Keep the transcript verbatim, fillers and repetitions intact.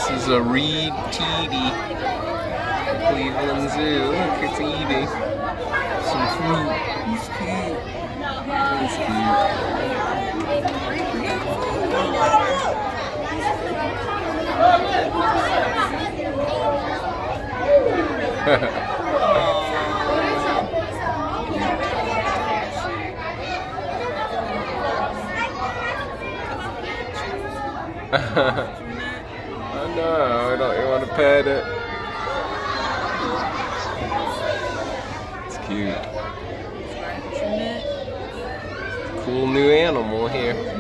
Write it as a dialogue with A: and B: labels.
A: This is a Reed Titi. Cleveland Zoo. Look, it's eating some fruit. He's cute. He's cute. I know, I don't even want to pet it. It's cute. Cool new animal here.